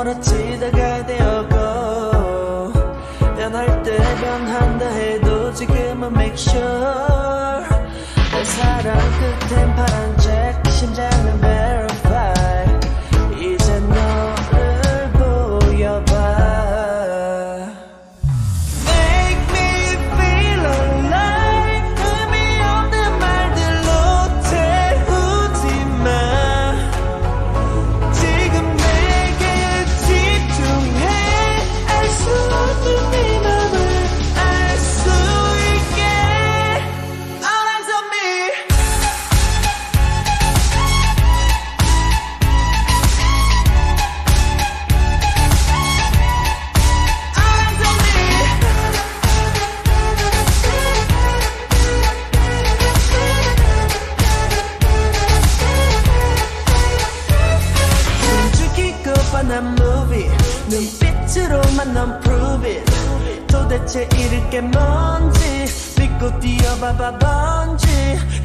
멀어지다가 되었고 변할 때 변한다 해도 지금은 make sure 내 사랑 끝엔 파란색 심장은 verify 이제 너를 보여봐 난 movie 눈빛으로만 넌 prove it 도대체 잃을 게 뭔지 믿고 뛰어봐봐 번지